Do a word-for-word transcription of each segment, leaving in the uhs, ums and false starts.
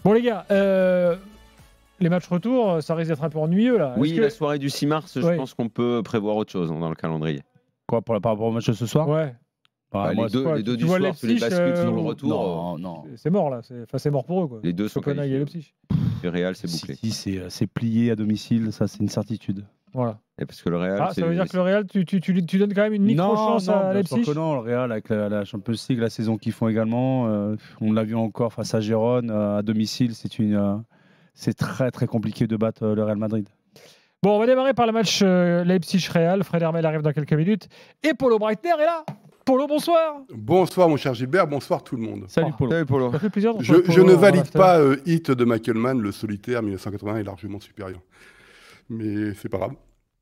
Bon les gars, euh, les matchs retour, ça risque d'être un peu ennuyeux là. Oui, que... la soirée du six mars, ouais. je pense qu'on peut prévoir autre chose dans le calendrier. Quoi, pour la, par rapport au match de ce soir? Ouais. Bah, bah, moi, les deux, quoi, les deux tu du vois soir, tu les Leipzig, bascules euh, sur le retour. Non, non. C'est mort là, c'est enfin, mort pour eux. Quoi. Les deux sont Copenhague et qualifiés. Leipzig. Le Real, c'est bouclé. Si, si, c'est, c'est plié à domicile, ça c'est une certitude. Voilà. Et parce que le Real, Ah, c'est... ça veut dire que le Real, tu, tu, tu, tu donnes quand même une micro-chance non, non, à bien sûr Leipzig que non, le Real avec la, la Champions League, la saison qu'ils font également, euh, on l'a vu encore face à Gérone, euh, à domicile, c'est, une, euh, c'est très très compliqué de battre euh, le Real Madrid. Bon, on va démarrer par le match euh, Leipzig-Real. Fred Hermel arrive dans quelques minutes. Et Polo Breitner est là. Polo, bonsoir. Bonsoir mon cher Gilbert, bonsoir tout le monde. Salut Polo. Salut Polo. Ça fait plaisir. Je, Polo je ne en valide after. pas euh, Hit de Michael Mann, le solitaire mille neuf cent quatre-vingts est largement supérieur. Mais c'est pas grave.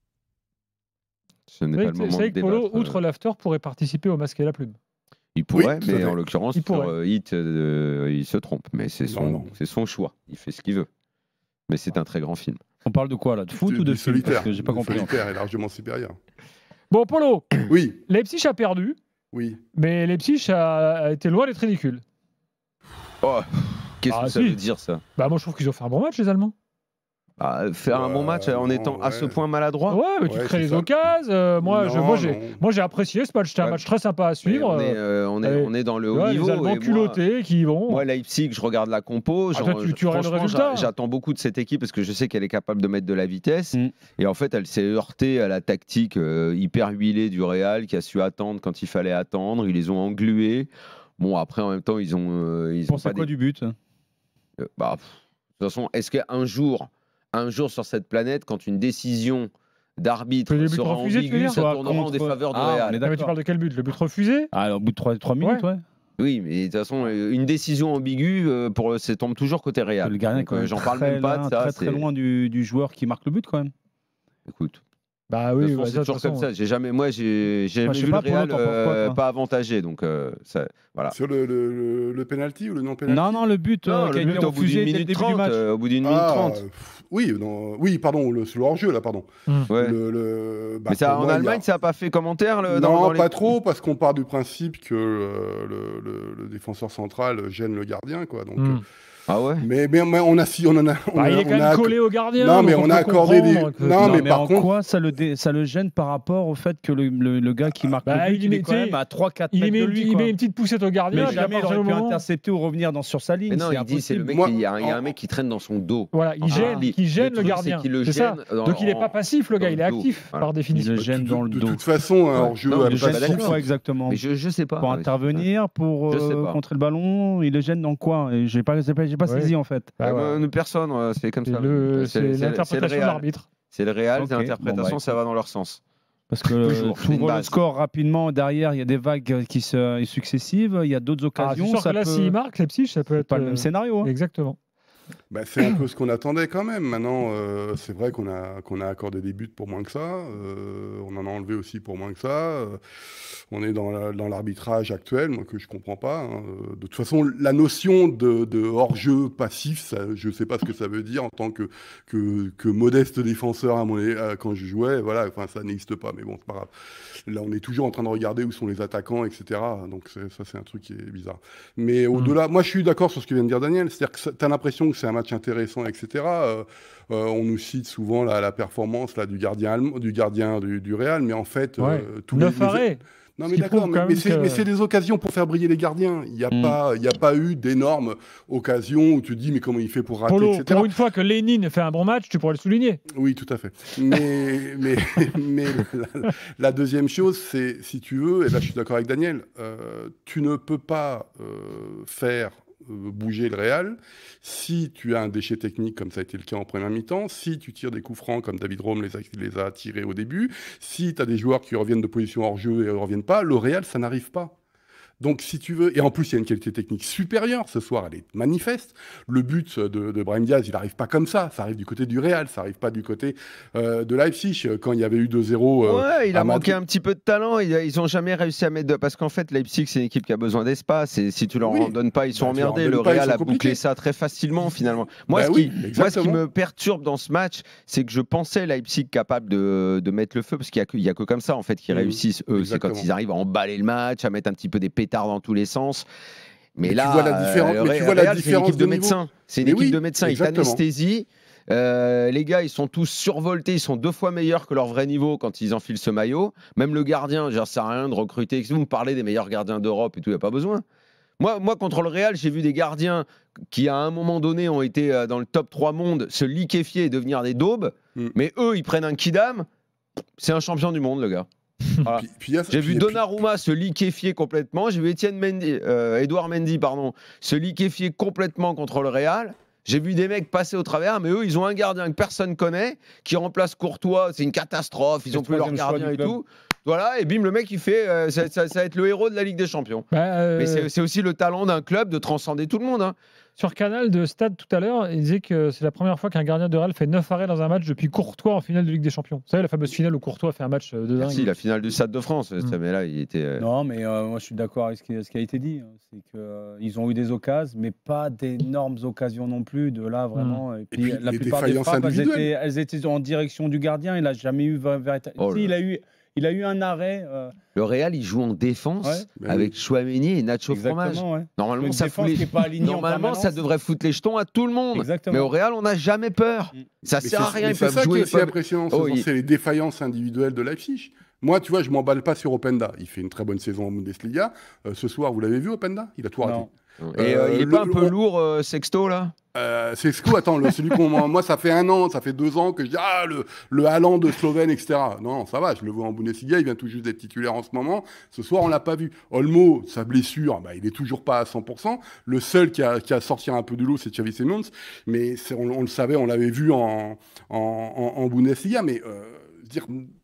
Ce n'est C'est pas le vrai moment que de Polo, débattre. outre l'after, pourrait participer au masque et la plume. Il pourrait, Oui, tout à mais fait. en l'occurrence, Il sur pourrait. euh, Hit, euh, il se trompe. Mais c'est Non, son, non. c'est son choix. Il fait ce qu'il veut. Mais c'est un très grand film. On parle de quoi là? De foot Du- ou de du film? solitaire. Parce que j'ai pas Le compris. solitaire est largement supérieur. Bon, Polo, Oui, Leipzig a perdu, oui. mais Leipzig a, a été loin d'être ridicule. Oh, qu'est-ce Ah, que ça si. veut dire, ça? Bah, moi, je trouve qu'ils ont fait un bon match, les Allemands. Ah, faire un bon match Euh, en non, étant à ce ouais. point maladroit? Ouais, mais tu Ouais, crées c'est les ça. occasions. euh, moi, je- Non, moi, j'ai, non. moi, j'ai apprécié ce match. C'était un Ouais. match très sympa à Mais suivre. on, est, euh, euh, on, est, allez. on est dans le tu haut vois, niveau. les Allemands et moi- culottés qui vont. Moi, Leipzig, je regarde la compo. Ah, genre, toi, tu- tu regardes le franchement, résultat. j'a- J'attends beaucoup de cette équipe parce que je sais qu'elle est capable de mettre de la vitesse. Mm. Et en fait, elle s'est heurtée à la tactique euh, hyper huilée du Real qui a su attendre quand il fallait attendre. Ils les ont englués. Bon, après, en même temps, ils ont. Euh, ils Tu ont penses pas à quoi des- du but? euh, bah, pff, de toute façon, est-ce qu'un jour, un jour sur cette planète, quand une décision d'arbitre Que les buts sera refusés, tu veux ambiguë, dire ça Soit tournera en contre- défaveur du Ah, on est Real? Ah, mais tu d'accord. parles de quel but? Le but refusé? Ah, au bout de trois minutes, ouais. Oui, mais de toute façon, euh, une décision ambiguë, euh, pour, ça tombe toujours côté Real. Le gardien est Donc, quand euh, même J'en parle très même pas loin, de ça. très très c'est- loin du, du joueur qui marque le but quand même. Écoute, Bah de oui, toute façon, bah, c'est ça, de toujours toute comme façon, ça. J'ai jamais, moi, j'ai j'ai Moi, jamais je sais vu pas, le Real Polo, t'en penses quoi, euh, toi pas avantagé. Donc, euh, ça, voilà. Sur le, le, le, le penalty ou le non penalty? Non, non, le but Non, euh, le qui a but été au bout refusé d'une dès le minute début du trente. match. euh, au bout d'une minute Ah, trente. pff, oui, non, oui, pardon, le, sur le hors-jeu là, pardon. Ouais. Le, le- bah, Mais ça, pour en moi, il y a- Allemagne, ça n'a pas fait commentaire le, Non, dans, dans les- pas trop, parce qu'on part du principe que euh, le, le- le défenseur central gêne le gardien, quoi. Donc, Hmm. euh, Ah ouais. mais, mais, mais on a si on en a. On Bah, a- il est quand on même a- collé au gardien. Non, mais donc on a peut accordé des- comprendre que- non, Non, mais mais, par en contre- quoi ça le, dé- ça le gêne par rapport au fait que le, le- le gars qui marque Bah, le but, il il, met- est quand tu sais, même à trois quatre Il, mètres met, de une- lui, il quoi. met une petite poussette au gardien. Mais puis à jamais il partir aurait du pu moment- intercepter ou revenir dans, sur sa ligne. Mais non, c'est il dit c'est le impossible. mec, Moi, il y, a un- il y a un en- mec qui traîne dans son dos. Voilà, il Ah, gêne, il- il gêne le le, truc, gardien. c'est qu'il le C'est ça. gêne dans- Donc il n'est en- pas passif, le dans gars, le il est dos. actif Voilà. par Il définition. le gêne de, dans le de dos. toute façon, un Ouais. hors-jeu Non, à il le Il le gêne gêne passif, pourquoi exactement? Mais je, je sais pas. Pour intervenir, pour Je sais euh, pas. contrer le ballon, il le gêne dans quoi? Et J'ai pas, j'ai pas, j'ai pas Ouais. saisi en fait. Bah, Euh, voilà. moi, personne, euh, c'est comme C'est ça. le- C'est- c'est c'est- c'est le l'interprétation de Real. l'arbitre. C'est le Real, Ok, c'est l'interprétation, bon, bah, ça va dans leur sens. Parce que Toujours, tu c'est une ouvres le base. score rapidement, derrière il y a des vagues qui se successives, il y a d'autres Ah, c'est occasions. sûr que ça là, peut- s'il marque, Leipzig, ça peut c'est être. pas le euh, même scénario. hein. Exactement. bah, c'est un peu ce qu'on attendait quand même. Maintenant, euh, c'est vrai qu'on a, qu'on a accordé des buts pour moins que ça. euh, on en a enlevé aussi pour moins que ça. euh, on est dans, la- dans l'arbitrage actuel, moi, que je comprends pas. hein. Euh, De toute façon, la notion de, de hors-jeu passif, ça, je ne sais pas ce que ça veut dire en tant que, que, que modeste défenseur à mon, à- quand je jouais. Voilà, enfin, ça n'existe pas, mais bon, c'est pas grave. Là, on est toujours en train de regarder où sont les attaquants, et cetera. Donc c'est- ça, c'est un truc qui est bizarre. Mais au-delà, moi, je suis d'accord sur ce que vient de dire Daniel. C'est-à-dire que tu as l'impression que c'est un match intéressant, et cetera. Euh, euh, on nous cite souvent la, la performance là, du gardien, allemand- du, gardien du, du Real, mais en fait, Ouais. euh, tous les- Neuf les- arrêts. non Ce mais qui d'accord, prouve mais, quand mais même c'est que- mais c'est des occasions pour faire briller les gardiens. Il n'y a, Mm. pas- il y a pas eu d'énormes occasions où tu te dis mais comment il fait pour rater, Polo, et cetera. pour une fois que Lénine fait un bon match, tu pourrais le souligner. Oui, tout à fait. Mais, mais, mais la, la deuxième chose, c'est, si tu veux, et là je suis d'accord avec Daniel, euh, tu ne peux pas euh, faire euh, bouger le Real si tu as un déchet technique comme ça a été le cas en première mi-temps, si tu tires des coups francs comme David Rome les a, les a tirés au début, si tu as des joueurs qui reviennent de position hors jeu et ne reviennent pas, le Real, ça n'arrive pas. Donc, si tu veux, et en plus, il y a une qualité technique supérieure. Ce soir, elle est manifeste. Le but de, de Brahim Diaz, il n'arrive pas comme ça. Ça arrive du côté du Real, ça n'arrive pas du côté euh, de Leipzig. Quand il y avait eu deux zéro. Euh, Ouais, il a à manqué Madrid. un petit peu de talent. Ils, ils ont jamais réussi à mettre de... Parce qu'en fait, Leipzig, c'est une équipe qui a besoin d'espace. Et si tu leur Oui. en donnes pas, ils sont Bah, tu leur en emmerdés. donnes Le pas, ils Real sont a bouclé compliqués. ça très facilement, finalement. Moi, Bah ce, oui, qui, moi, ce qui exactement. me perturbe dans ce match, c'est que je pensais Leipzig capable de, de mettre le feu. Parce qu'il n'y a, a que comme ça, en fait, qu'ils Mhm. réussissent, eux. C'est quand Exactement. ils arrivent à emballer le match, à mettre un petit peu des pétards dans tous les sens. Mais, Mais là, tu vois la différence- euh, mais tu le vois la Real, c'est une différence équipe de de niveau. médecins. C'est une Mais équipe oui, de médecins. Ils exactement. t'anesthésient. Euh, les gars, ils sont tous survoltés. Ils sont deux fois meilleurs que leur vrai niveau quand ils enfilent ce maillot. Même le gardien, ça sert à rien de recruter. Si vous me parlez des meilleurs gardiens d'Europe et tout, il n'y a pas besoin. Moi, moi, contre le Real, j'ai vu des gardiens qui, à un moment donné, ont été euh, dans le top trois monde, se liquéfier et devenir des daubes. Mm. Mais eux, ils prennent un kidam. C'est un champion du monde, le gars. Voilà. Puis- puis il y a ça- J'ai puis- vu et puis- Donnarumma se liquéfier complètement. J'ai vu Étienne Mendy, euh, Edouard Mendy, pardon, se liquéfier complètement contre le Real. J'ai vu des mecs passer au travers, mais eux, ils ont un gardien que personne connaît, qui remplace Courtois. C'est une catastrophe. Ils C'est ont le plus leur troisième choix gardien du et club. tout. Voilà, et bim, le mec, il fait. euh, ça, ça- ça va être le héros de la Ligue des Champions. Bah, euh, Mais c'est c'est aussi le talent d'un club de transcender tout le monde. Hein. Sur Canal de Stade tout à l'heure, il disait que c'est la première fois qu'un gardien de Real fait neuf arrêts dans un match depuis Courtois en finale de Ligue des Champions. Vous savez, la fameuse finale où Courtois fait un match euh, de dingue. Merci, la finale du Stade de France. Mm. Mais là, il était. euh, Non, mais euh, moi je suis d'accord avec ce qui, ce qui a été dit. hein. C'est qu'ils ont eu des occasions, mais pas d'énormes occasions non plus. De là vraiment. Et puis, puis, la les plupart des défaillances frappes, elles individuelles. étaient, elles étaient en direction du gardien. Il n'a jamais eu véritablement. Oh là si, il là. a eu, il a eu un arrêt. euh, Le Real, il joue en défense Ouais. Ben avec Chouameni et Nacho Fromage. exactement, ouais. Normalement, Une ça, défense fout les- qui est pas alignée en Normalement ça permanence. devrait foutre les jetons à tout le monde. Exactement. Mais au Real, on n'a jamais peur. Mm. Ça Mais sert à c'est- rien. mais Ils c'est peuvent ça qui jouer. est ils aussi peuvent- impressionnant, Oh, c'est il- c'est les défaillances individuelles de Leipzig. Moi, tu vois, je m'emballe pas sur Openda. Il fait une très bonne saison en Bundesliga. Euh, ce soir, vous l'avez vu, Openda? Il a tout raté. Non. Et euh, Euh, il est le- pas un peu le- lourd, euh, Sexto, là Euh, c'est ce que, attends, le- celui qu'on. Moi, ça fait un an, ça fait deux ans que je dis, ah, le, le Haaland de Slovène, et cetera. Non, non, ça va, je le vois en Bundesliga, il vient tout juste d'être titulaire en ce moment. Ce soir, on l'a pas vu. Olmo, sa blessure, bah, il est toujours pas à cent pour cent. Le seul qui a, qui a sorti un peu de l'eau, c'est Xavi Simons. Mais c'est- on, on le savait, on l'avait vu en, en, en, en Bundesliga. Mais euh, dire,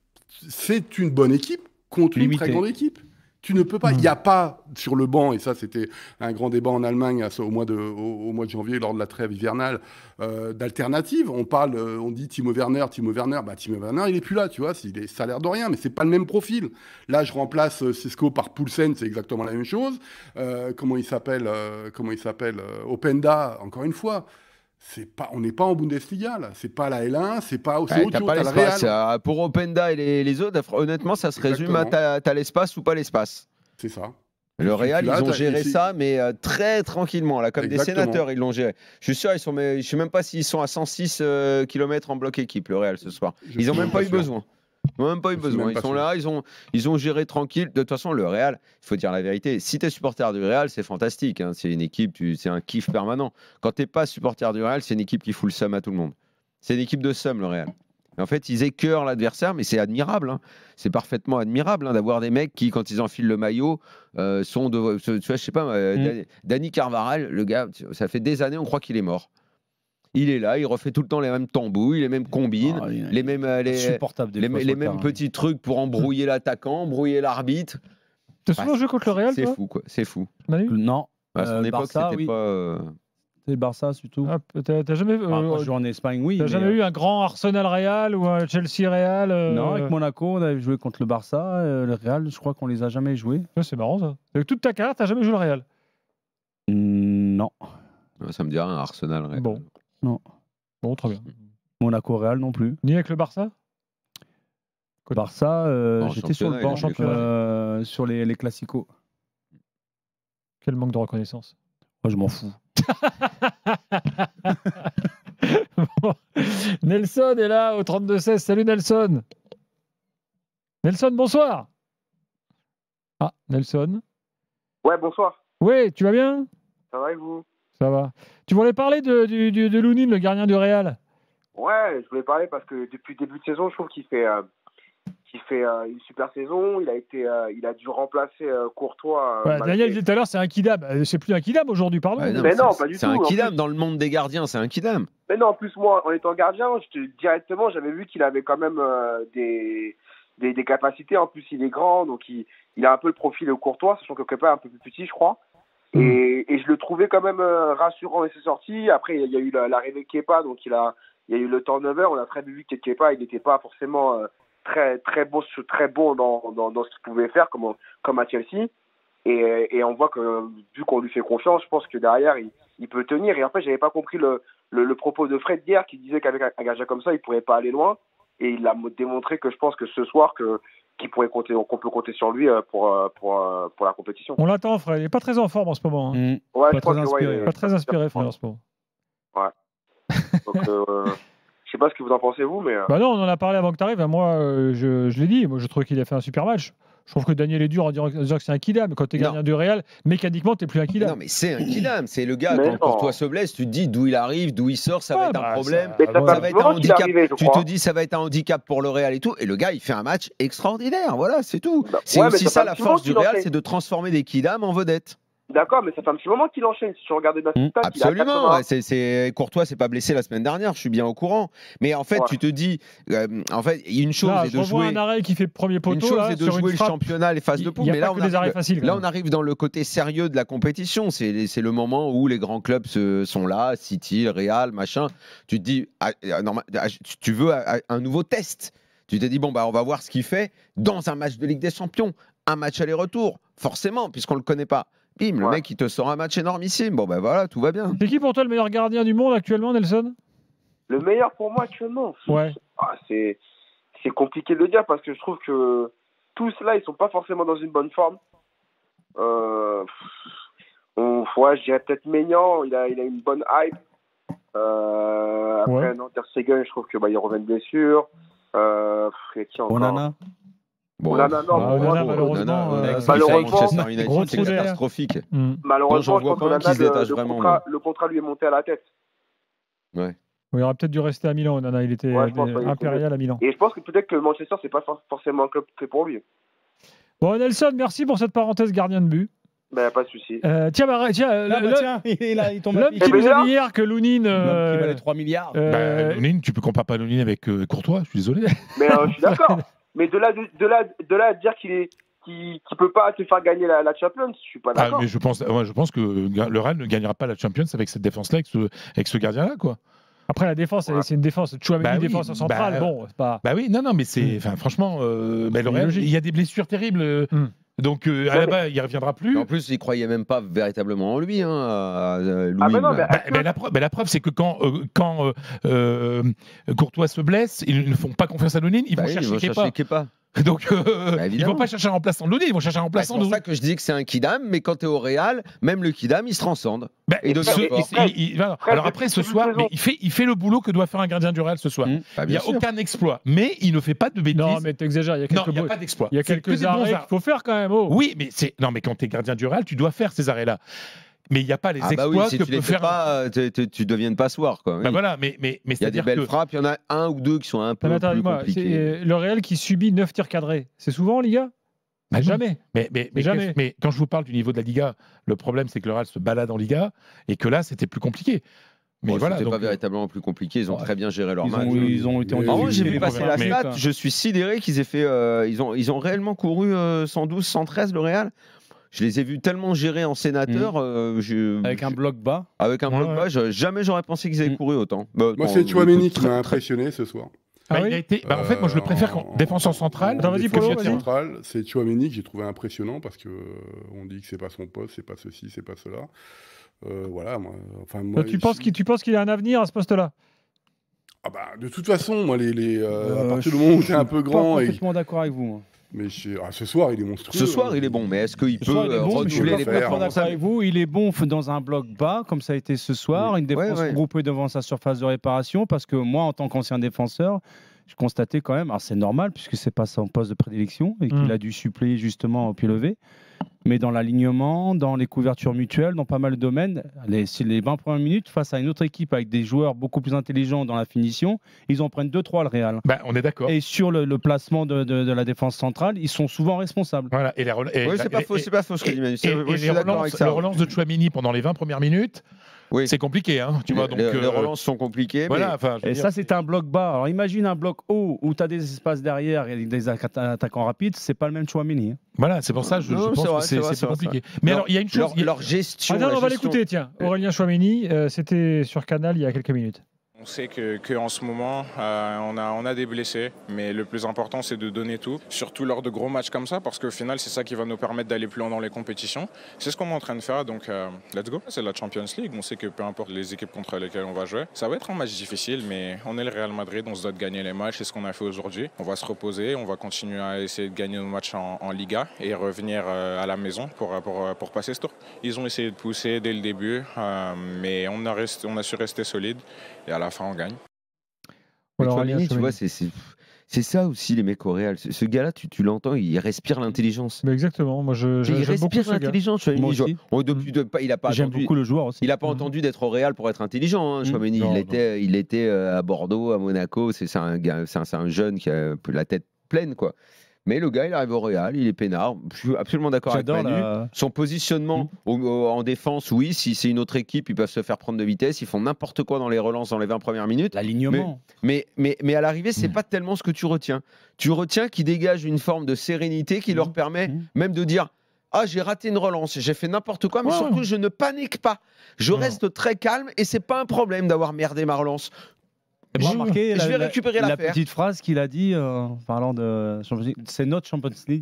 c'est une bonne équipe contre une Limité. très grande équipe. Tu ne peux pas, il n'y a pas sur le banc, et ça c'était un grand débat en Allemagne à ce- au mois de, au, au mois de janvier lors de la trêve hivernale, euh, d'alternatives. On parle, euh, on dit Timo Werner, Timo Werner, bah Timo Werner il est plus là, tu vois, il est, ça a l'air de rien, mais c'est pas le même profil. Là je remplace euh, Sesco par Poulsen, c'est exactement la même chose. Euh, comment il s'appelle, euh, comment il s'appelle, euh, Openda, encore une fois. C'est pas, on n'est pas en Bundesliga là, c'est pas la L un, c'est pas c'est Ouais, autre t'as chose, pas t'as le l'espace. Real. Euh, Pour Openda et les, les autres, honnêtement, ça se résume à Exactement. t'as t'as l'espace ou pas l'espace. C'est ça. Le Tu- Real, tu l'as, ils ont t'as- géré et c'est- ça, mais euh, très tranquillement, là, comme Exactement. des sénateurs, ils l'ont géré. Je suis sûr, ils sont, mais, je sais même pas s'ils sont à cent six kilomètres en bloc équipe, le Real, ce soir. Je Ils suis n'ont même pas eu sûr. besoin. Ils n'ont même pas eu Je suis besoin. même Ils pas sont sûr. là, ils ont, ils ont géré tranquille. De toute façon, le Real, il faut dire la vérité. Si tu es supporter du Real, c'est fantastique. hein. C'est une équipe, tu- c'est un kiff permanent. Quand tu n'es pas supporter du Real, c'est une équipe qui fout le seum à tout le monde. C'est une équipe de seum, le Real. Et en fait, ils écœurent l'adversaire, mais c'est admirable. hein. C'est parfaitement admirable hein, d'avoir des mecs qui, quand ils enfilent le maillot, euh, sont de. Tu vois, je sais pas, euh, Mm. Dan- Dani Carvajal, le gars, ça fait des années, on croit qu'il est mort. Il est là, il refait tout le temps les mêmes tambouilles, les mêmes combines, Ah, il- les mêmes, euh, les, insupportable des les, fois les sur le mêmes terrain. petits trucs pour embrouiller l'attaquant, embrouiller l'arbitre. T'as souvent Ouais, joué contre le Real, C'est toi, fou, quoi. C'est fou. Manu Non. À son Euh, époque, Barça, c'était oui. pas. euh, C'est le Barça surtout. Ah, T'as t'as jamais, euh, Enfin, quand je joue en Espagne, oui. t'as mais, jamais euh, eu un grand Arsenal Real ou un Chelsea Real euh, Non, avec Monaco, on avait joué contre le Barça. euh, le Real, je crois qu'on les a jamais joués. ouais, c'est marrant ça. Avec toute ta carrière, t'as jamais joué le Real. Mm, Non. Ça me dit rien, Arsenal. Real. Bon. Non. Bon, très bien. Monaco Real non plus. Ni avec le Barça. Barça, euh, En j'étais sur le championnat, banc il a joué euh, sur les, les classicos. Quel manque de reconnaissance. Moi, je m'en fous. Bon. Nelson est là au trente-deux seize. Salut Nelson. Nelson, bonsoir. Ah, Nelson. Ouais, bonsoir. Oui, tu vas bien? Ça va et vous? Ça va. Tu voulais parler de, du- du- de Lounine, le gardien du Real? Ouais, je voulais parler parce que depuis le début de saison, je trouve qu'il fait, euh, qu'il fait euh, une super saison. Il a été, euh, il a dû remplacer euh, Courtois. euh, Ouais, malgré- Daniel disait tout à l'heure, c'est un kidam. Euh, C'est plus un kidam aujourd'hui, pardon. Ouais, Mais non, c'est- pas du C'est tout, un en kidam plus. dans le monde des gardiens, c'est un kidam. Mais non, en plus, moi, en étant gardien, je te, directement, j'avais vu qu'il avait quand même euh, des, des, des capacités. En plus, il est grand, donc il, il a un peu le profil Courtois, sachant que Kepa est un peu plus petit, je crois. Et, et je le trouvais quand même euh, rassurant et c'est sorti. Après, il y a eu la- l'arrivée de Kepa, donc il a, il y a eu le turnover. On a très bien vu que Kepa, il n'était pas forcément euh, très très bon, très bon dans, dans, dans ce qu'il pouvait faire, comme, comme à Chelsea. Et, et on voit que vu qu'on lui fait confiance, je pense que derrière, il, il peut tenir. Et en fait, j'avais pas compris le, le, le propos de Fred hier qui disait qu'avec un gardien comme ça, il pourrait pas aller loin. Et il a démontré que je pense que ce soir, que qui pourrait compter, qu'on peut compter sur lui euh, pour, euh, pour, euh, pour la compétition. On l'attend, Fred. Il n'est pas très en forme en ce moment. Hein. Mmh. Ouais, Pas je crois très que, inspiré. ouais, il est- Pas très inspiré, Fred, en ce moment. Donc, euh, je sais pas ce que vous en pensez, vous, mais. euh, Bah non, on en a parlé avant que tu arrives. Moi, euh, je, je l'ai dit. Moi, je trouve qu'il a fait un super match. Je trouve que Daniel est dur en disant, en disant que c'est un kidam. Quand tu es Non. gardien du Real, mécaniquement, tu n'es plus un kidam. Non, mais c'est un kidam. C'est le gars, Mais quand non. Courtois se blesse, tu te dis d'où il arrive, d'où il sort, ça va Ouais, être bah, un problème. ça- Mais ça Ah, fait ouais. un Ça va petit être un moment qu'il est handicap. arrivé, je Tu crois. te dis ça va être un handicap pour le Real et tout. Et le gars, il fait un match extraordinaire. Voilà, c'est tout. Bah, C'est ouais, mais aussi ça ça fait un la petit moment force du qu'il Real, enchaîne. c'est de transformer des kidams en vedettes. D'accord, mais ça fait un petit moment qu'il enchaîne. Si tu regardes bien Mmh, ses stats, il a Absolument. quatre-vingts. ouais, C'est, c'est... Courtois s'est pas blessé la semaine dernière, je suis bien au courant. Mais en fait, Ouais. tu te dis, euh, en fait, une chose Là, est je de revois jouer. un arrêt qui fait premier Une poteau chose là, est de sur jouer une le frappe. championnat, les phases de Il poule, n'y a mais pas là que on, des arrêts arrive, faciles. quand là même. on arrive dans le côté sérieux de la compétition. C'est, c'est le moment où les grands clubs se, sont là, City, Real, machin. Tu te dis, ah, ah, normal- ah, tu- tu veux ah, un nouveau test. Tu t'es dit, bon, bah, on va voir ce qu'il fait dans un match de Ligue des Champions, un match aller-retour, forcément, puisqu'on ne le connaît pas. Bim, le Ouais. mec, il te sort un match énormissime. Bon, ben voilà, tout va bien. C'est qui pour toi le meilleur gardien du monde actuellement, Nelson? Le meilleur pour moi actuellement, Ouais. ah, c'est c'est compliqué de le dire parce que je trouve que tous là, ils sont pas forcément dans une bonne forme. Euh, on, ouais, je dirais peut-être Maignan, il a, il a une bonne hype. Euh, après, Ouais. non, Ter Stegen, je trouve que bah, il revient de blessure. Euh, pff, et qui encore Onana. Bon, Onana, non, Ah, pour Onana, moi, Onana, malheureusement, Onana, euh, ça, c'est malheureusement, Manchester United, gros c'est trou d'air. catastrophique. Mm. Non, malheureusement, j'en je vois pense pas un qu'Onana, qui se le, détache le vraiment, contrat, moi. le contrat lui est monté à la tête. Ouais. Il aurait peut-être dû rester à Milan, Onana. Il était Ouais, je pense euh, qu'il était impérial à Milan. Et je pense que peut-être que Manchester, c'est pas for- forcément un club fait pour lui. Bon, Nelson, merci pour cette parenthèse gardien de but. Ben, pas de souci. Euh, tiens, bah, tiens, euh, Ah bah le- tiens, il est là, il tombe à l'homme pic. qui Eh ben, nous là. a dit hier que Lounine. L'homme qui euh, valait trois milliards. euh, Bah, Lounine, tu peux comparer pas Lounine avec euh, Courtois, je suis désolé. Mais euh, je suis d'accord. Mais de là, de, de là, de là à dire qu'il est, qu'il, qu'il peut pas te faire gagner la, la Champions, je suis pas Ah, d'accord. mais je pense, moi, je pense que le Real ne gagnera pas la Champions avec cette défense-là, avec ce, avec ce gardien-là, quoi. Après, la défense, Ouais. c'est une défense. Chouameni, Bah oui, défense centrale. bah, bon, c'est pas. Bah oui, non, non, mais c'est, Mm. enfin, franchement, euh, bah, le C'est Real, logique. il y a des blessures terribles, euh, Mm. donc euh, à Ouais, la base, il reviendra plus. En plus, il croyait même pas véritablement en lui, hein, à- à Louis. Ah, mais non, mais Bah, est-ce bah, que- la, preuve, bah, la preuve, c'est que quand, euh, quand euh, euh, Courtois se blesse, ils ne font pas confiance à Lounine, ils Bah vont oui, chercher vont Kepa. chercher Kepa. Donc, euh, Bah, ils évidemment. vont pas chercher un remplaçant de Lounine, ils vont chercher un Bah, remplaçant c'est de pour ça que je dis que c'est un kidam, mais quand tu es au Real, même le kidam, il se transcende. Bah, Et et devient ce- fort. et c'est- il- il- voilà. Après, Alors c'est après, tout ce une soir, saison. mais il, fait, il fait le boulot que doit faire un gardien du Real ce soir. Mm. Bah, Il n'y bien a sûr. aucun exploit, mais il ne fait pas de bêtises. Non, mais t'exagères. Il y a Non, quelques, il n'y a beaux- pas d'exploit. il y a C'est que quelques des bons arrêts arrêts. qu'il faut faire quand même. Oh. Oui, mais c'est non, mais quand tu es gardien du Real, tu dois faire ces arrêts-là. Mais il n'y a pas les Ah bah exploits oui, si que tu les peut fais faire. pas, tu, tu, tu deviens une passoire, quoi. Bah Oui. voilà, mais mais mais Il y a des c'est-à-dire belles que frappes, il y en a un ou deux qui sont un peu Non, mais attends, plus dis-moi, compliqués. c'est le Real qui subit neuf tirs cadrés. C'est souvent en Liga? Bah non. Jamais. Mais, mais, mais, Jamais. qu'est-ce- mais quand je vous parle du niveau de la Liga, le problème c'est que le Real se balade en Liga et que là c'était plus compliqué. Mais Bon, voilà, c'était donc, pas véritablement plus compliqué, ils ont Ouais. très bien géré leur Ils match. ont, ils ont été en Mais- En vrai, j'ai difficulté vu les passer premières la minutes, stat, hein. je suis sidéré qu'ils aient fait. euh, ils, ont, ils ont réellement couru euh, cent douze, cent treize le Real. Je les ai vus tellement gérés en sénateur. euh, je- Avec un je- bloc bas. avec un Ouais, bloc ouais. bas, je- jamais j'aurais pensé qu'ils avaient Mm. couru autant. Bah, Moi, bon, c'est Chouameni écoute, qui très- m'a très- impressionné ce soir. Ah bah, oui il a été, bah, en fait, moi je le préfère qu'en Euh, défense en centrale. Attends, vas-y, défense Polo, vas-y. centrale, c'est Chouameni que j'ai trouvé impressionnant parce que euh, on dit que c'est pas son poste, c'est pas ceci, c'est pas cela. Euh, voilà, moi, enfin, moi, Toi, tu, penses je- qu'il, tu penses qu'il a un avenir à ce poste-là? Ah bah, de toute façon, moi, les, les, euh, à Euh, partir du je moment où suis tu es un peu pas grand, et, complètement d'accord avec vous. moi. mais je- ah, ce soir, il est monstrueux. Ce soir, hein. il est bon, mais est-ce qu'il Ce peut soir, il est euh, bon, mais je suis redoubler pas les faire, complètement performances d'accord avec vous. Il est bon dans un bloc bas, comme ça a été ce soir, une défense Ouais, ouais. groupée devant sa surface de réparation, parce que moi, en tant qu'ancien défenseur, je constatais quand même, alors c'est normal, puisque c'est pas son poste de prédilection, et qu'il Mm. a dû suppléer justement au pied levé, mais dans l'alignement, dans les couvertures mutuelles, dans pas mal de domaines, les, si les vingt premières minutes, face à une autre équipe avec des joueurs beaucoup plus intelligents dans la finition, ils en prennent deux trois le Real. Bah, on est d'accord. Et sur le, le placement de, de- de la défense centrale, ils sont souvent responsables. Voilà. Et les rela- et Oui, la- c'est pas et- faux, et- c'est pas faux ce que et- dit Manu. et- C'est- et moi, je les suis d'accord relances, avec ça. le relance de Chouamini pendant les vingt premières minutes, Oui. c'est compliqué, hein, tu vois. Donc, les, les euh, relances sont compliquées. voilà, mais- enfin, je veux Et dire, ça, c'est un bloc bas. Alors imagine un bloc haut où tu as des espaces derrière et des atta- attaquants rapides, c'est pas le même Chouamini. hein. voilà, c'est pour ça, je, je Non, pense c'est vrai, que c'est c'est vrai, c'est c'est plus vrai, compliqué. Mais Leur- alors, il y a une chose. leur, il y a- leur gestion. Attends, la on va gestion- l'écouter, tiens. Aurélien Chouameni, euh, c'était sur Canal il y a quelques minutes. On On sait que, que en ce moment, euh, on, a, on a des blessés, mais le plus important, c'est de donner tout, surtout lors de gros matchs comme ça, parce qu'au final, c'est ça qui va nous permettre d'aller plus loin dans les compétitions. C'est ce qu'on est en train de faire, donc euh, let's go. C'est la Champions League, on sait que peu importe les équipes contre lesquelles on va jouer, ça va être un match difficile, mais on est le Real Madrid, on se doit de gagner les matchs, c'est ce qu'on a fait aujourd'hui. On va se reposer, on va continuer à essayer de gagner nos matchs en, en Liga et revenir euh, à la maison pour, pour, pour passer ce tour. Ils ont essayé de pousser dès le début, euh, mais on a, resté, on a su rester solide et à la fin, on gagne. Mais Tchouaméni, tu vois, c'est, c'est, c'est ça aussi les mecs au Real. Ce, ce gars-là, tu, tu l'entends, il respire l'intelligence. Mais exactement, moi je, je il j'aime beaucoup respire ce gars. l'intelligence. Tchouaméni, oh, depuis, de, il a pas J'aime attendu, beaucoup le joueur aussi. il n'a pas mmh. attendu d'être au Real pour être intelligent. Hein, Tchouaméni, non, il non. était, il était à Bordeaux, à Monaco. C'est, c'est un gars, c'est un, c'est un jeune qui a la tête pleine, quoi. Mais le gars, il arrive au Real, il est peinard. Je suis absolument d'accord avec J'adore Manu. la- Son positionnement Mmh. au- au- en défense, oui, si c'est une autre équipe, ils peuvent se faire prendre de vitesse. Ils font n'importe quoi dans les relances dans les vingt premières minutes. L'alignement. Mais, mais, mais à l'arrivée, c'est Mmh. pas tellement ce que tu retiens. Tu retiens qu'il dégage une forme de sérénité qui Mmh. leur permet Mmh. même de dire ah, j'ai raté une relance, j'ai fait n'importe quoi, mais Ouais. surtout, je ne panique pas. Je Non. reste très calme et c'est pas un problème d'avoir merdé ma relance. Vous avez Je- remarqué je la- vais la- récupérer la l'affaire. petite phrase qu'il a dit euh, en parlant de Champions League. C'est notre Champions League.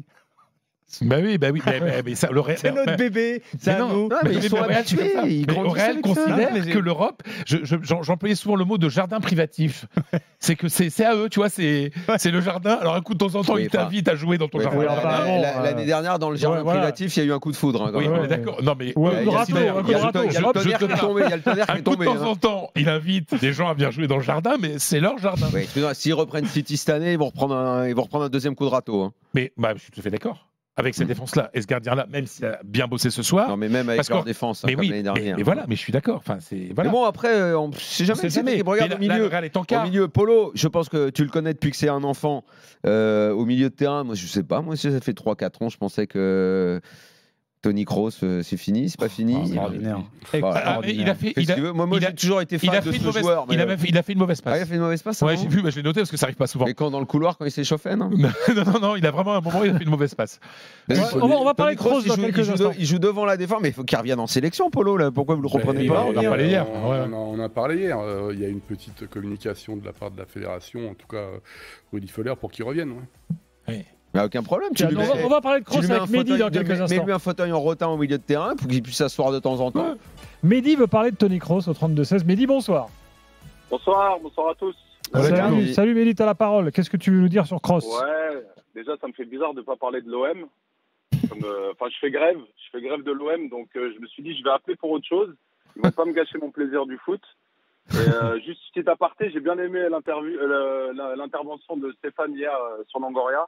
Bah oui, bah oui, mais, mais- mais ça, le Real- C'est notre mais- bébé. C'est mais à non, nous. Non, mais mais ils mais sont le Real, c'est habitués, comme ça. ils Mais grandissent au Real avec ça. considère Mais j'ai- que l'Europe, je- je- j'en- j'employais souvent le mot de jardin privatif. C'est que c'est c'est à eux, tu vois, c'est c'est le jardin. Alors écoute, de temps en temps, Oui, ils enfin, t'invitent à jouer dans ton Ouais, jardin. oui, la- enfin, la- bon, la- euh, L'année dernière, dans le jardin ouais, voilà. privatif, il y a eu un coup de foudre. hein, quand Oui, même. on ouais. est d'accord. Non, mais Ou un euh, coup de râteau, Yacine, un coup Il y de a le râteau. il y a le Hop, tonnerre je qui est te- tombé. Il y a le tonnerre qui un est coup de tombé. temps hein. en temps, il invite des gens à venir jouer dans le jardin, mais c'est leur jardin. Ouais, excuse-moi, s'ils reprennent City cette année, ils vont reprendre un, ils vont reprendre un deuxième coup de râteau. hein. Mais bah, je suis tout à fait d'accord. Avec cette défense-là et ce gardien-là, même s'il a bien bossé ce soir. Non, mais même avec Parce leur qu'en- défense, hein, mais comme oui, l'année mais, dernière. mais voilà, mais je suis d'accord. Enfin, c'est voilà. Mais bon, après, euh, on sait jamais. C'est c'est jamais. parce que Regarde Mais au là- là, milieu. le Real est en Au quart. milieu, Polo, je pense que tu le connais depuis que c'est un enfant. Euh, au milieu de terrain, moi, je sais pas. Moi, ça fait trois quatre ans, je pensais que Tony Kroos, euh, c'est fini, c'est pas fini. Extraordinaire. Voilà. Ah, mais il a fait, Qu'est-ce il a, qu'il veut Moi, moi il a- j'ai toujours été il fan a de fait une ce mauvaise, joueur. il, mais- a fait, il a fait une mauvaise Ah, il a passe. fait une mauvaise passe. Ouais, hein, j'ai non vu, bah, je l'ai noté parce que ça arrive pas souvent. Et quand dans le couloir, quand il s'échauffait, non non, non, non, il a vraiment un moment, il a fait une mauvaise passe. Ouais, on va- on va parler de Tony Kroos Kroos, il dans joue- quelques il joue de- instants. Il joue devant la défense, mais il faut qu'il revienne en sélection, Polo. Là. Pourquoi vous le reprenez il pas va- on a parlé hier. On, Ouais. on a, on a parlé hier. Euh, Il y a une petite communication de la part de la fédération, en tout cas euh, Rudy Feller, pour qu'il revienne. Ouais. Mais aucun problème. Tu Tiens, lui on, mets- va, on va parler de tu Kroos lui mets avec un Mehdi fauteuil dans de- quelques mets- instants. Mets-lui un fauteuil en rotin au milieu de terrain pour qu'il puisse s'asseoir de temps en temps. Ouais. Mehdi veut parler de Tony Kroos au trente-deux seize. Mehdi, bonsoir. Bonsoir, bonsoir à tous. Voilà, Salut, Mehdi. salut Mehdi, t'as la parole. Qu'est-ce que tu veux nous dire sur Kroos? Ouais, déjà ça me fait bizarre de ne pas parler de l'O M. Comme, euh, Enfin, je fais grève, je fais grève de l'O M, donc euh, je me suis dit je vais appeler pour autre chose. Ils vont pas me gâcher mon plaisir du foot. Et, euh, juste petit aparté, j'ai bien aimé l'interview, euh, la- l'intervention de Stéphane hier euh, sur Longoria.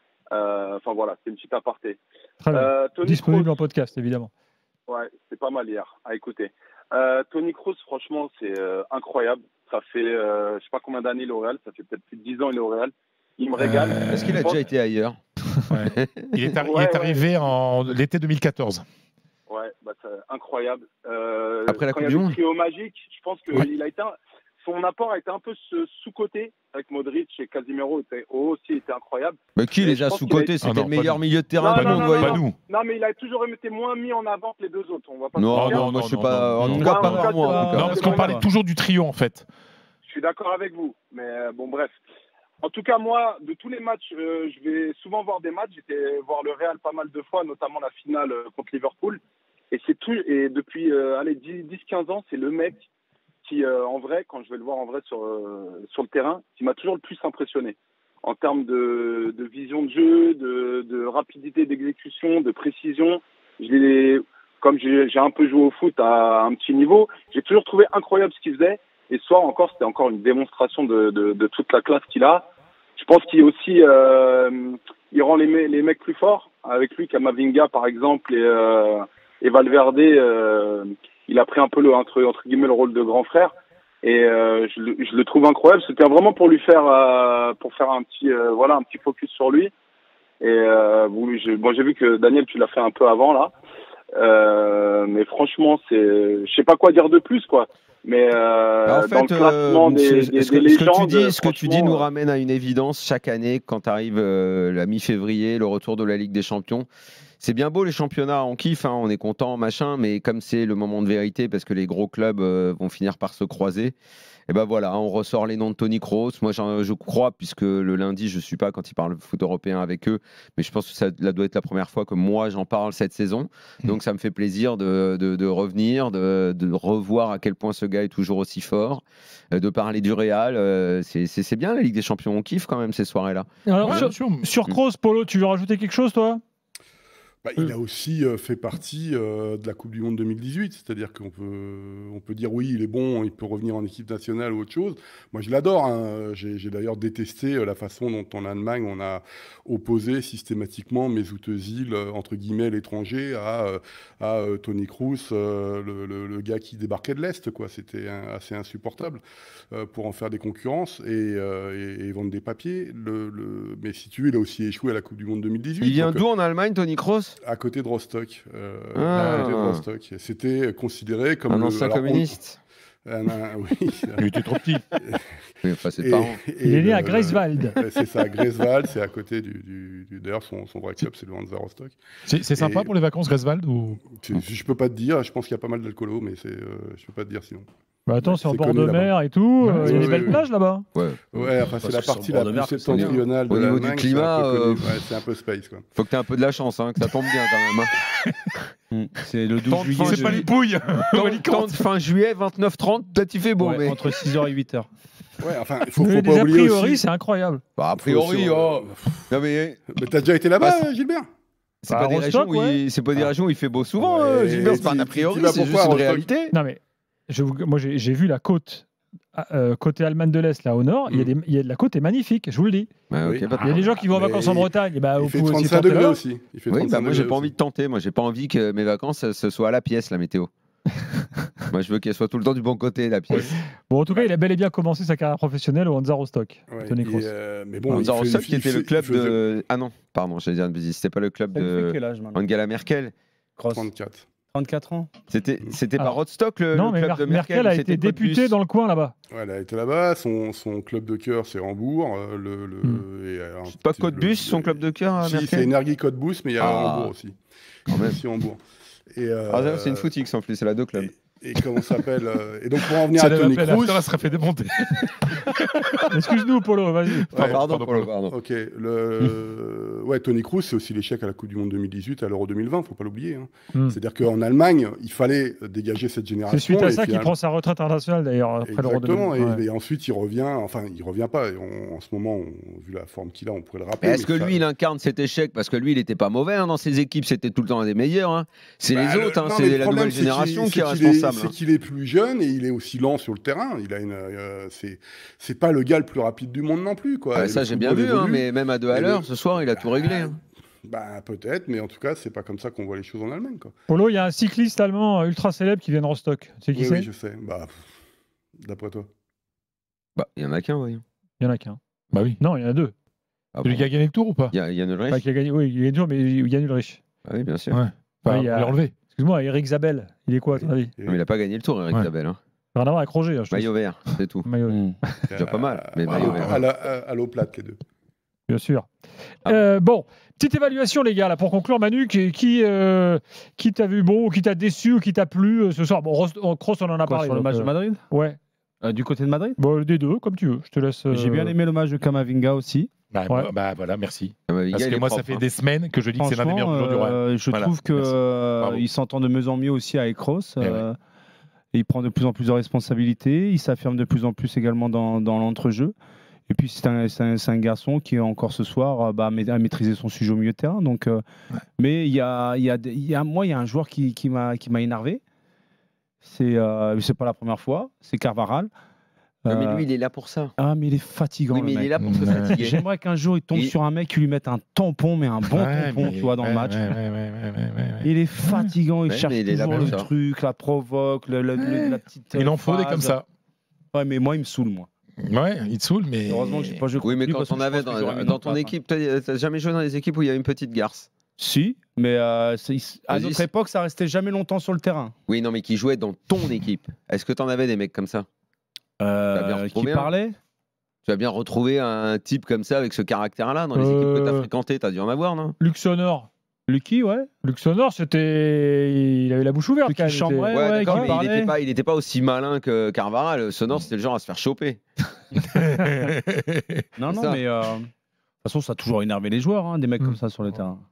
Euh, Enfin voilà, c'est une petite aparté. Très bien. Euh, Tony Disponible Kroos, en podcast, évidemment. ouais, c'est pas mal hier à écouter. Euh, Tony Kroos, franchement, c'est euh, incroyable. Ça fait, euh, je sais pas combien d'années il est au Real, ça fait peut-être plus de dix ans il est au Real. Il me régale. Euh, Est-ce qu'il a Je pense- déjà été ailleurs Ouais. Il est, arri- il Ouais, est ouais. arrivé en l'été deux mille quatorze. Ouais, bah, c'est incroyable. Euh, Après la quand Coupe il y du avait le Monde. trio magique, je pense que Ouais. il a été un- son apport a été un peu ce- sous-coté avec Modric et Casemiro était aussi été incroyable. Mais qui Mais les je a pense qu'il sous-cotés a- C'était Ah non, le pas meilleur nous. milieu de terrain Non, du non, monde, non, voyez. Pas nous. Non, mais il a toujours été moins mis en avant que les deux autres. On va pas se Non, mentir. non, non, moi je sais non, pas. non, En non, tout non, cas, non, pas non, par moi. en non, tout cas. Non, parce qu'on parlait toujours du trio en fait. Je suis d'accord avec vous, mais euh, bon, bref. En tout cas, moi, de tous les matchs, euh, je vais souvent voir des matchs. J'étais voir le Real pas mal de fois, notamment la finale euh, contre Liverpool. Et c'est tout. Et depuis, euh, allez, dix quinze ans, c'est le mec qui, euh, en vrai, quand je vais le voir en vrai sur euh, sur le terrain, qui m'a toujours le plus impressionné en termes de, de vision de jeu, de, de rapidité d'exécution, de précision. Je l'ai, comme j'ai j'ai un peu joué au foot à un petit niveau, j'ai toujours trouvé incroyable ce qu'il faisait. Et ce soir encore, c'était encore une démonstration de, de, de toute la classe qu'il a. Je pense qu'il aussi, euh, il rend les, me- les mecs plus forts. Avec lui, Camavinga par exemple et, euh, et Valverde, euh, il a pris un peu le entre entre guillemets le rôle de grand frère. Et euh, je, le, je le trouve incroyable. C'était vraiment pour lui faire, euh, pour faire un petit, euh, voilà, un petit focus sur lui. Et euh, bon, je, bon, j'ai vu que Daniel, tu l'as fait un peu avant là. Euh, mais franchement, c'est, je sais pas quoi dire de plus, quoi. Mais euh, Bah, en dans le fait, classement euh, des, ce, des, ce que, des ce que tu légendes, dis, ce que tu dis nous franchement, ramène à une évidence chaque année quand arrive euh, la mi-février, le retour de la Ligue des Champions. C'est bien beau les championnats, on kiffe, hein, on est content, machin, mais comme c'est le moment de vérité, parce que les gros clubs euh, vont finir par se croiser, et ben voilà, on ressort les noms de Toni Kroos. Moi, j'en- je crois, puisque le lundi, je suis pas quand ils parlent foot européen avec eux, mais je pense que ça là, doit être la première fois que moi j'en parle cette saison. Donc ça me fait plaisir de, de- de revenir, de, de revoir à quel point ce gars est toujours aussi fort, euh, de parler du Real. euh, c'est- C'est c'est bien la Ligue des Champions, on kiffe quand même ces soirées-là. Alors, Ouais, sur, bien sûr. sur Kroos, Polo, tu veux rajouter quelque chose, toi? Bah, il a aussi euh, fait partie euh, de la Coupe du Monde deux mille dix-huit, c'est-à-dire qu'on peut, on peut dire oui, il est bon, il peut revenir en équipe nationale ou autre chose. Moi, je l'adore. Hein. J'ai j'ai d'ailleurs détesté euh, la façon dont en Allemagne on a opposé systématiquement Mesut Özil, euh, entre guillemets, l'étranger, à, euh, à euh, Toni Kroos, euh, le, le- le gars qui débarquait de l'Est. Quoi. C'était un- assez insupportable euh, pour en faire des concurrences et, euh, et- et vendre des papiers. Le, le- Mais si tu veux, il a aussi échoué à la Coupe du Monde deux mille dix-huit. Il vient donc, d'où en Allemagne, Toni Kroos? à côté de Rostock. euh, Ah. à côté de Rostock. C'était considéré comme Un le, ancien alors, on- communiste. un- un- oui. Il était trop petit. Oui, enfin, c'est Et- pas et Il est né le- à Greifswald. le- C'est ça, Greifswald, c'est à côté du. du- du- D'ailleurs, son, son vrai club, c'est le Hansa Rostock. C'est c'est sympa Et- pour les vacances, Greifswald ou... C'est- Je peux pas te dire, je pense qu'il y a pas mal d'alcoolos, mais c'est, euh, je peux pas te dire sinon. Bah attends, c'est en C'est bord connu de là-bas. mer et tout. euh, Ouais, il y a oui, des belles oui. plages là-bas. Ouais. Ouais, enfin, c'est la sur le partie bord la de plus mer, c'est septentrionale de au niveau du l'Allemagne, climat, c'est un peu connu. euh, Ouais, c'est un peu space, quoi. Faut que tu aies un peu de la chance, hein, que ça tombe bien quand même. hein. Mm. C'est le douze Tant de juillet. fin, C'est je- pas les pouilles Tant, tant de fin juillet, vingt-neuf trente, peut-être il fait beau, Ouais, mais. entre six heures et huit heures. Ouais, enfin, il faut, Mais faut des pas a oublier priori, aussi. c'est incroyable. Bah, a faut priori, aussi- oh. Non, mais Mais t'as déjà été là-bas, Bah, Gilbert? c'est Bah, pas des Rostock, régions où ouais. il- c'est pas des Ah. régions où il fait beau souvent, Ouais, euh, Gilbert, c'est pas un tu- a priori, tu vas c'est juste pourquoi, une Rostock réalité. Non mais je vous- moi j'ai j'ai vu la côte euh, côté Allemagne de l'Est là au nord. Il y a Mm. des, il y a, la côte est magnifique, je vous le dis. Ouais, Oui. ok, pas de Il y a des gens qui vont en mais vacances en il- Bretagne. Et bah, vous Il fait pouvez aussi trente-cinq tenter degrés là-bas. aussi. Il fait Oui, trente-cinq bah moi j'ai degrés pas aussi. envie de tenter. Moi j'ai pas envie que mes vacances ce ce soit à la pièce, la météo. Moi je veux qu'elle soit tout le temps du bon côté, la pièce. Bon, en tout cas, il a bel et bien commencé sa carrière professionnelle au Hansa Rostock. Ouais, Toni et, Kroos. euh, mais bon, Bon, il fait- Rostock, il qui était fait- le il club faisait de. Ah non, pardon, j'allais dire une bêtise. C'était pas le club Ça lui fait de quel âge maintenant Angela Merkel. Kroos. trente-quatre. trente-quatre ans. C'était c'était pas Alors, Rostock le, non, le mais club Mer- de Merkel. Merkel a c'était été Cottbus. député dans le coin là-bas. Ouais, elle a été là-bas. Son, son club de cœur, c'est Hambourg. euh, le, le, Hmm. et, euh, un C'est pas petit- Cottbus, le- son club de cœur à Si, c'est Merkel. Energie Cottbus, mais il y a Ah. Hambourg aussi. Quand même. Aussi Hambourg. Et, euh, Ah, c'est une footix en plus, c'est la deux clubs. Et, et comment ça s'appelle euh, Et donc, pour en venir Si à elle avait Toni appelé Kroos. l'after, elle serait fait démonter. Excuse-nous, Polo, vas-y. Ouais, pardon, pardon, pardon, pardon. Ok, le... ouais, Toni Kroos, c'est aussi l'échec à la Coupe du Monde deux mille dix-huit, à l'Euro deux mille vingt, faut pas l'oublier. hein. Hmm. C'est-à-dire qu'en Allemagne, il fallait dégager cette génération. C'est suite à et ça qu'il finalement- prend sa retraite internationale d'ailleurs après l'Euro deux mille. Exactement, et, Ouais. et ensuite il revient, enfin il revient pas, et on- en ce moment, on- vu la forme qu'il a, on pourrait le Mais rappeler. est-ce que mais ça- lui, il incarne cet échec? Parce que lui, il était pas mauvais hein, dans ses équipes, c'était tout le temps un des meilleurs. hein. C'est Bah, les le- autres, hein, non, mais c'est le la problème, nouvelle c'est qu'il- génération c'est qui est qu'il responsable. C'est hein. qu'il est plus jeune et il est aussi lent sur le terrain. Il a une, euh, c'est, c'est pas le gars le plus rapide du monde non plus, quoi. Ouais, Et ça, le j'ai bien football vu, hein, évolue. mais même à deux à Et l'heure, le- ce soir, il a tout réglé. hein. Bah peut-être, mais en tout cas, c'est pas comme ça qu'on voit les choses en Allemagne, quoi. Polo, il y a un cycliste allemand ultra célèbre qui vient de Rostock. Tu sais qui Oui, c'est? oui, je sais. Bah, pff, d'après toi. Bah, il y en a qu'un, voyons. Il y en a qu'un. Bah oui. Non, il y en a deux. Ah Celui bon. qui a gagné le tour ou pas Il y a Yann Ulrich. Pas qui a gagné. Oui, il y a toujours, mais Yann Ulrich. Ah oui, bien sûr. Ouais. Enfin, Ouais, il y a- on l'a enlevé. Excuse-moi, Eric Zabel. Il est quoi à ton avis? Et- Mais il a pas gagné le tour, Eric Ouais. Zabel. Hein. Rien à voir avec Roger. hein, je te Maillot vert, c'est tout. dis. Maillot. Mm. déjà pas mal, mais à, maillot à, vert. à la- à- à l'eau plate, les deux. Bien sûr. Ah. Euh, bon, petite évaluation, les gars, là, pour conclure. Manu, qui, qui, euh, qui t'a vu bon, ou qui t'a déçu, ou qui t'a plu euh, ce soir? Bon, Rost- oh, Kroos, on en a Quoi, parlé. sur le donc, match de euh, Madrid Ouais. Euh, Du côté de Madrid Bon, des deux, comme tu veux. Je te laisse. euh, J'ai bien aimé le match de Kamavinga aussi. Bah, Ouais. bah, bah, voilà, merci. Kamavinga, Parce il que est moi, ça propre, fait hein. des semaines que je dis que c'est l'un des meilleurs Franchement, joueurs du Real. euh, je Voilà, trouve merci. Bravo. qu'il s'entend de mieux en mieux aussi avec Kroos. Eh euh, et il prend de plus en plus de responsabilités. Il s'affirme de plus en plus également dans, dans l'entrejeu. Et puis, c'est un, c'est un, c'est un garçon qui, encore ce soir, euh, bah, a maîtrisé son sujet au milieu de terrain. Donc, euh, Ouais. Mais il y a, il y a, des- il y a, moi, il y a un joueur qui, qui m'a qui m'a énervé. C'est euh, c'est pas la première fois. C'est Carvajal. Non, mais Euh, lui, il est là pour ça. Ah, mais il est fatigant. Oui, le mais il mec. est là pour se Ouais. fatiguer. J'aimerais qu'un jour il tombe Il- sur un mec qui lui mette un tampon, mais un bon Ouais, tampon, mais- tu vois, dans le ouais, match. ouais, ouais, ouais, ouais, ouais, ouais, ouais. Il est fatigant, il Ouais, cherche mais il est là toujours pour le ça. truc, la provoque, le, le- le- la petite. Il euh, en faut des phrase. comme ça. Ouais, mais moi, il me saoule, moi. Ouais, il te saoule, mais. Heureusement que j'ai pas joué Oui, mais contre lui, quand parce que on je avait pense que j'aurais dans, mis dans notre ton place, équipe, t'as t'as jamais joué dans des équipes où il y a une petite garce? hein. Si, mais euh, c'est- à Vas-y, notre c'est- époque, ça restait jamais longtemps sur le terrain. Oui, non, mais qui jouait dans ton équipe. Est-ce que t'en avais des mecs comme ça? Euh, bien qui retrouvé un. parlait Tu as bien retrouvé un type comme ça avec ce caractère-là dans les équipes que tu as Euh. fréquentées, tu as dû en avoir, non? Luxonor. Lucky, ouais. Luxonor, c'était. Il avait la bouche ouverte. Lucky quand même, Chambray, il était- Ouais, ouais, d'accord, qui mais il parlait. n'était pas, il était pas aussi malin que Carvajal. Sonor, c'était le genre à se faire choper. Non, C'est non, ça. mais euh, de toute façon, ça a toujours énervé les joueurs, hein, des mecs Mm. comme ça sur le terrain.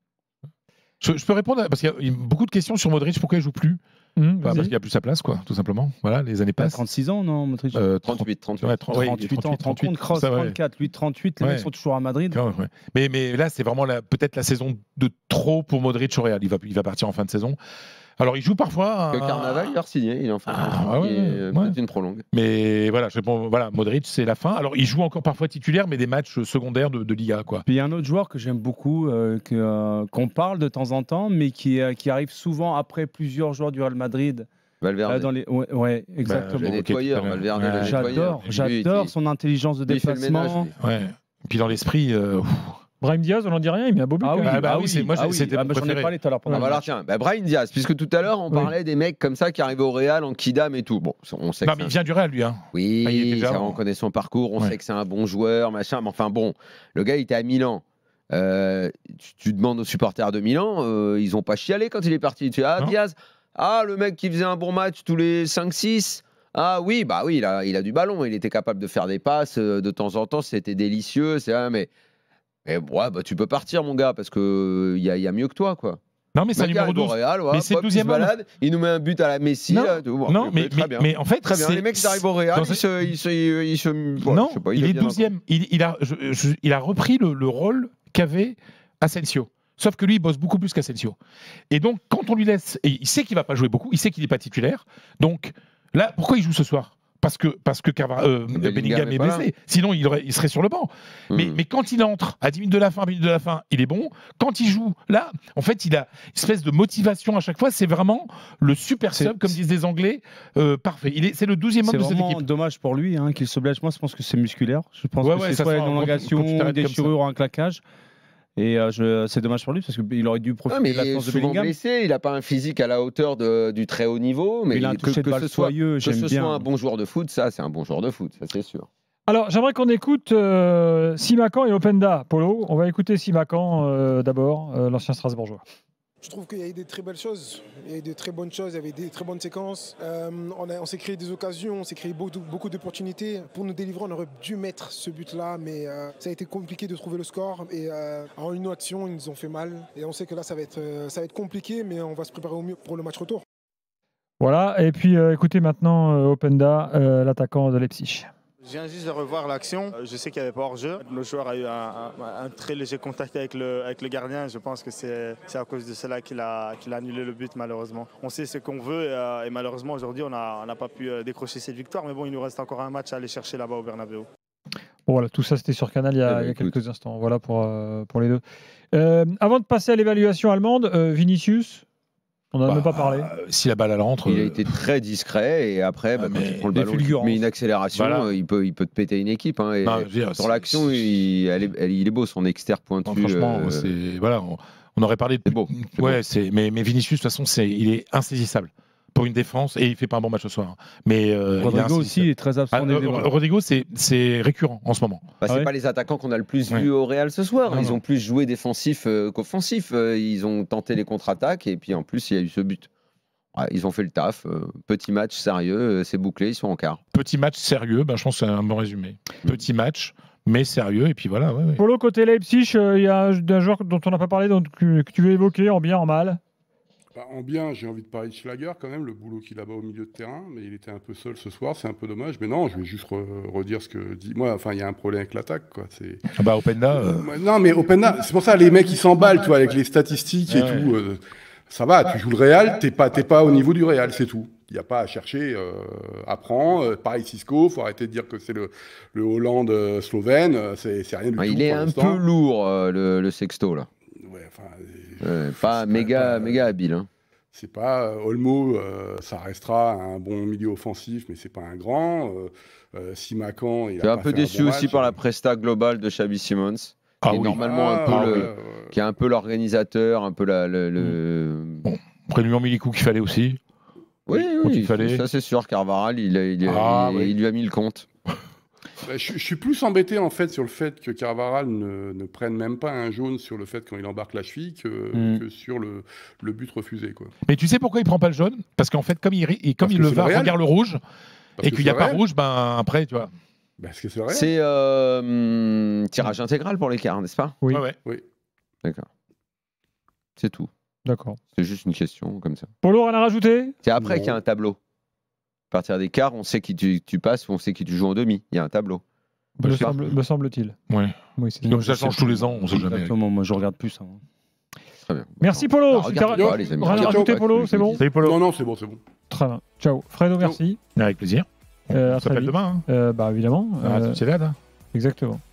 Je, je peux répondre à- parce qu'il y a beaucoup de questions sur Modric. Pourquoi il joue plus Hum, Bah, vas-y. Parce qu'il a plus sa place, quoi, tout simplement. Voilà, les années Il a passent. trente-six ans, non, Modric Euh, trente-huit, trente-huit. ouais, trente- oui, trente-huit ans, trente-huit, trente compte, Kroos ça, ouais. trente-quatre, lui trente-huit, les Ouais. mecs sont toujours à Madrid. Ouais, ouais. Mais, mais là, c'est vraiment la- peut-être la saison de trop pour Modric au Real. Il va, il va partir en fin de saison. Alors, il joue parfois. Que un- Carnaval, il a signé, il est en fin de Ah, contrat, ouais, et, euh, ouais. peut-être une prolongue. Mais voilà, je réponds, voilà, Modric, c'est la fin. Alors, il joue encore parfois titulaire, mais des matchs secondaires de, de Liga, quoi. Puis il y a un autre joueur que j'aime beaucoup, euh, que, euh, qu'on parle de temps en temps, mais qui, euh, qui arrive souvent après plusieurs joueurs du Real Madrid. Valverde. euh, dans les... ouais, ouais, exactement. Le ok, nettoyeur, tout à l'heure. Valverde, Ouais, le nettoyeur. J'adore, Lui, j'adore il- son intelligence de lui, il fait le ménage, déplacement. lui. Ouais. Et puis dans l'esprit. euh, pff. Brahim Diaz, on n'en dit rien, il met un beau but. Ah quand oui, même. Ah bah ah oui, oui, c'est- moi, ah oui. c'était Ah mon bah, j'en ai préféré. parlé tout à l'heure pendant Ah le bah alors match. tiens, bah Brahim Diaz, puisque tout à l'heure on Oui. parlait des mecs comme ça qui arrivaient au Real en Kidam et tout. Bon, on sait Non, que mais il c'est vient du Real, lui. Hein. un- oui, Ah, il était déjà ça, avant. on connaît son parcours, on Ouais. sait que c'est un bon joueur, machin. Mais enfin bon, le gars il était à Milan. Euh, tu, tu demandes aux supporters de Milan, euh, ils ont pas chialé quand il est parti. Tu dis ah Non. Diaz, ah le mec qui faisait un bon match tous les cinq six. Ah oui, bah oui, il a, il a du ballon, il était capable de faire des passes euh, de temps en temps, c'était délicieux, c'est ah, mais mais ouais, bah tu peux partir mon gars parce que il y, a- il y a mieux que toi quoi. Non, mais c'est un Le numéro gars arrive au douze. Real, ouais, Mais c'est hop, le il se douzième homme. balade, il nous met un but à la Messi. Non, là, tout, bon, non ok, mais, très mais, bien. mais en fait, Très bien, c'est- les mecs ils arrivent au Real, dans ils un- se, ils se, ils se- ouais, non, je sais pas, il va est bien douzième. Il, il, a, je- je- il a repris le, le rôle qu'avait Asensio. Sauf que lui, il bosse beaucoup plus qu'Asensio. Et donc, quand on lui laisse, et il sait qu'il va pas jouer beaucoup, il sait qu'il n'est pas titulaire. Donc, là, pourquoi il joue ce soir parce que, parce que Carva- euh, Bellingham Bellingham est est pas là. blessé. Sinon, il, aurait- il serait sur le banc. encore. Mais, Hmm. mais quand il entre à dix minutes de la fin, vingt minutes de la fin, il est bon. Quand il joue, là, en fait, il a une espèce de motivation à chaque fois. C'est vraiment le super C'est- sub, comme disent les Anglais, euh, parfait. Il est, c'est le douzième homme C'est de cette vraiment équipe. dommage pour lui hein, qu'il se blesse. Moi, je pense que c'est musculaire. Je pense Ouais, que ouais, c'est ça soit se une voit quand- quand tu élongation, t'arrêtes des comme ça. déchirures, un claquage. Et euh, je- c'est dommage pour lui parce qu'il aurait dû Ah, profiter mais de il est l'absence de souvent Bellingham. blessé, il n'a pas un physique à la hauteur de- du très haut niveau, mais il a un que, toucher de que balle ce soit, soyeux, que j'aime ce bien. soit un bon joueur de foot, ça c'est un bon joueur de foot, ça c'est sûr. Alors, j'aimerais qu'on écoute euh, Simakan et Openda. Polo, on va écouter Simakan euh, d'abord, euh, l'ancien Strasbourgeois. Je trouve qu'il y a eu des très belles choses, il y a eu de très bonnes choses, il y avait des très bonnes séquences. Euh, on a- on s'est créé des occasions, on s'est créé beaucoup, beaucoup d'opportunités. Pour nous délivrer, on aurait dû mettre ce but-là, mais euh, ça a été compliqué de trouver le score. Et euh, en une action, ils nous ont fait mal. Et on sait que là, ça va être, euh, ça va être compliqué, mais on va se préparer au mieux pour le match retour. Voilà, et puis euh, écoutez maintenant euh, Openda, euh, l'attaquant de Leipzig. Je viens juste de revoir l'action. Euh, Je sais qu'il n'y avait pas hors-jeu. Le joueur a eu un, un- un très léger contact avec le, avec le gardien. Je pense que c'est c'est à cause de cela qu'il a, qu'il a annulé le but, malheureusement. On sait ce qu'on veut et, euh, et malheureusement, aujourd'hui, on n'a on n'a pas pu euh, décrocher cette victoire. Mais bon, il nous reste encore un match à aller chercher là-bas au Bernabeu. Bon, voilà, tout ça c'était sur Canal il y a, Eh ben, il y a écoute. quelques instants. Voilà pour, euh, pour les deux. Euh, avant de passer à l'évaluation allemande, euh, Vinicius, on n'en a Bah, même pas parlé. euh, si la balle elle rentre. Il a euh, été très discret et après, bah, Ah, quand mais il prend le des ballon, il fulgurances. met une accélération, Voilà. euh, il, peut, il peut te péter une équipe. hein, et non, je veux dire, sur c'est- l'action, il, elle est- elle- il est beau son externe pointu. Non, franchement, euh, c'est voilà, on, on aurait parlé de c'est beau, c'est ouais, c'est mais, mais Vinicius de toute façon, c'est il est insaisissable pour une défense et il fait pas un bon match ce soir. Mais euh, il est Rodrigo insaisissable. aussi est très absent Ah, des euh, débats. Rodrigo, c'est c'est récurrent en ce moment. Bah, Ah c'est ouais pas les attaquants qu'on a le plus Ouais. vu au Real ce soir. Non, Ils non. ont plus joué défensif euh, qu'offensif. Euh, Ils ont tenté les contre-attaques et puis en plus, il y a eu ce but. Ouais, ils ont fait le taf. euh, Petit match sérieux, euh, c'est bouclé, ils sont en quart. Petit match sérieux, ben, je pense que c'est un bon résumé. Petit match, mais sérieux, et puis voilà. Ouais, ouais. Polo, côté Leipzig, euh, il y a un, un joueur dont on n'a pas parlé, dont, que, que tu veux évoquer, en bien, en mal. Bah, en bien, j'ai envie de parler de Schlager quand même, le boulot qu'il a bas au milieu de terrain, mais il était un peu seul ce soir, c'est un peu dommage. Mais non, je vais juste re- redire ce que dit. Moi, enfin, il y a un problème avec l'attaque, quoi. C'est. Ah bah, Openda, euh, Euh, Non, mais Openda, c'est pour ça les mecs ils s'emballent, toi, avec les statistiques et Ouais, ouais. tout. euh, ça va, tu joues le Real, t'es pas, t'es pas au niveau du Real, c'est tout. Il n'y a pas à chercher, euh, apprends. Euh, pareil, Cisco, faut arrêter de dire que c'est le, le Hollande euh, slovène, euh, c'est c'est rien du Ouais, tout. il est pour un l'instant. peu lourd, euh, le, le sexto, là. Ouais, enfin, Euh, c'est pas pas- méga, pas- méga habile. hein. C'est pas euh, Olmo, euh, ça restera un bon milieu offensif, mais c'est pas un grand. Euh, euh, Simakan, il a Tu es un pas peu fait déçu bon aussi match. par la presta globale de Xabi Simons, ah qui est oui. normalement un Ah, peu ouais, le, ouais, ouais. qui est un peu l'organisateur, un peu la, le. le- après lui en mis les coups qu'il fallait aussi. Oui, Quand oui, il fallait. ça c'est sûr. Carvajal, il, a- il, a- Ah, il- oui. il lui a mis le compte. Bah, je, je suis plus embêté en fait sur le fait que Carvajal ne, ne prenne même pas un jaune sur le fait quand il embarque la cheville que, Mm. que sur le, le but refusé. Quoi. Mais tu sais pourquoi il prend pas le jaune? Parce qu'en fait, comme il, ri- et comme Parce il que le c'est va, le Real. regarde le rouge, Parce et que qu'il n'y a c'est pas Real. rouge, ben après, tu vois. Parce que c'est vrai. C'est euh, hum, tirage intégral pour l'écart, n'est-ce pas? Oui. Ouais, ouais. D'accord. C'est tout. D'accord. C'est juste une question comme ça. Polo, rien à rajouter? C'est après Non. qu'il y a un tableau. À partir des quarts, on sait qui tu, tu passes ou on sait qui tu joues en demi. Il y a un tableau. Me, Je sais pas. semble, me semble-t-il. Ouais. Oui, c'est Comme ça change tous les ans, on sait jamais. Exactement, moi je regarde plus ça. hein. Très bien. Merci Polo. Ah, Si regarde t'as- pas, les amis. Rien à Regarde rajouter pas, Polo, je c'est te bon? dis. Salut Polo. Non, non, c'est bon, c'est bon. Très bien. Ciao. Fredo, merci. Avec plaisir. Euh, à On très s'appelle vite. demain. Hein. Euh, bah évidemment. À la Euh, Sociedad. exactement.